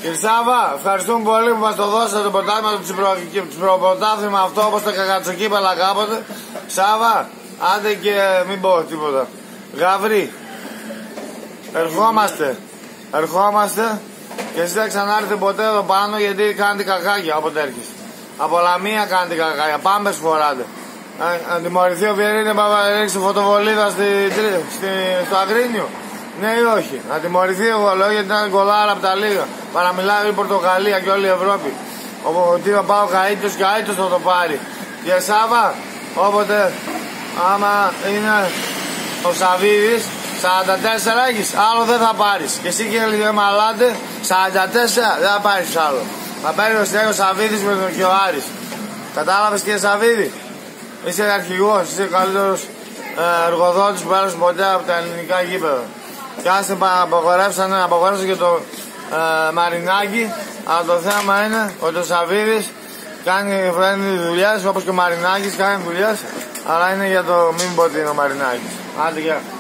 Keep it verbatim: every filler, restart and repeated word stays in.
Κύριε Σάβα, ευχαριστούμε πολύ που μας το δώσατε το πρωτάθλημα του προπρωτάθλημα αυτό, όπως τα κακατσοκύπελα κάποτε. Σάβα, άντε και μην πω τίποτα. Γαβρί, ερχόμαστε, ερχόμαστε και εσείς δεν ξανάρθετε ποτέ εδώ πάνω γιατί κάνετε κακάκια όποτε έρχεσαι. Από Λαμία κάνετε κακάκια, πάμπες φοράτε. Να τιμωρηθεί ο Βιερίνη να ρίξει φωτοβολίδα στη, στη, στο Αγρίνιο. Ναι ή όχι. Να τιμωρηθεί εγώ λέω γιατί ήταν γκολάρα από τα λίγα. Παραμιλάει η Πορτογαλία και όλη η Ευρώπη. Οπότε θα πάω Καΐτος και Αΐτος θα το πάρει. Και Σάβα, όποτε άμα είναι ο Σαββίδης, σαράντα τέσσερα έχεις, άλλο δεν θα πάρεις. Και εσύ κύριε Μαλάτε, σαράντα τέσσερα δεν θα πάρεις άλλο. Θα πάρει ο Στέγος Σαββίδης με τον και ο Άρης. Κατάλαβες κύριε Σαββίδη. Είσαι αρχηγός, είσαι ο καλύτερος ε, εργοδότης που πέρασε ποτέ από τα ελληνικά γήπεδα. Και ας απογορεύσανε, απογορεύσανε και το ε, Μαρινάκι, αλλά το θέμα είναι ότι ο Σαββίδης κάνει δουλειές όπως και ο Μαρινάκης κάνει δουλειές, αλλά είναι για το μην πω ότι είναι ο Μαρινάκης. Άντε γεια.